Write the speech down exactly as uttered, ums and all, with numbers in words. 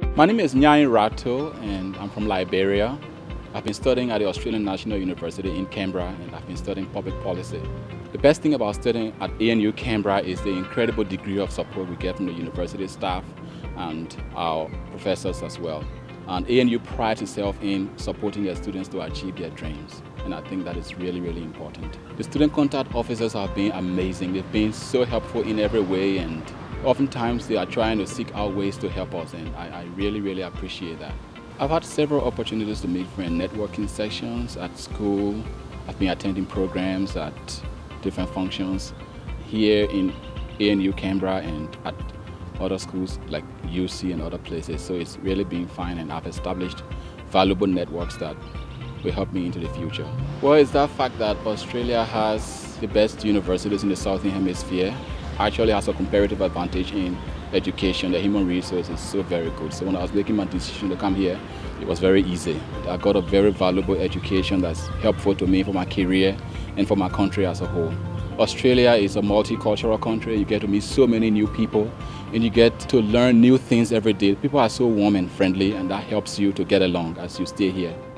My name is Nyane Wratto and I'm from Liberia. I've been studying at the Australian National University in Canberra and I've been studying public policy. The best thing about studying at A N U Canberra is the incredible degree of support we get from the university staff and our professors as well. And A N U prides itself in supporting their students to achieve their dreams. And I think that is really, really important. The student contact officers have been amazing. They've been so helpful in every way, and oftentimes they are trying to seek out ways to help us, and I, I really, really appreciate that. I've had several opportunities to make friend networking sessions at school. I've been attending programs at different functions here in A N U Canberra and at other schools like U C and other places. So it's really been fine, and I've established valuable networks that will help me into the future. Well, it's that fact that Australia has the best universities in the Southern Hemisphere. Actually has a comparative advantage in education. The human resource is so very good. So when I was making my decision to come here, it was very easy. I got a very valuable education that's helpful to me for my career and for my country as a whole. Australia is a multicultural country. You get to meet so many new people and you get to learn new things every day. People are so warm and friendly, and that helps you to get along as you stay here.